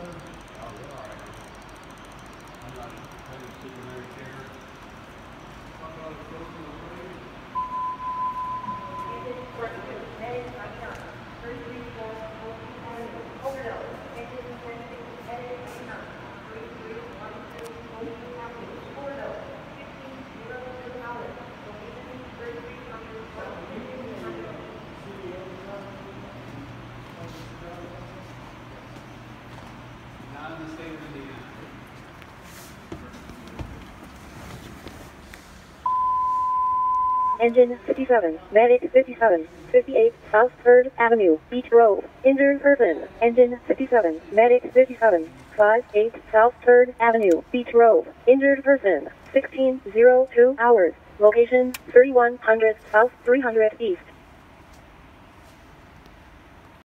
Not in the state of Indiana. Engine 57, Medic 57, 58, South 3rd Avenue, Beach Road. Injured person. Engine 57, Medic 57, 58, South 3rd Avenue, Beach Road. Injured person. 16:02 hours. Location 3100 South 300 East.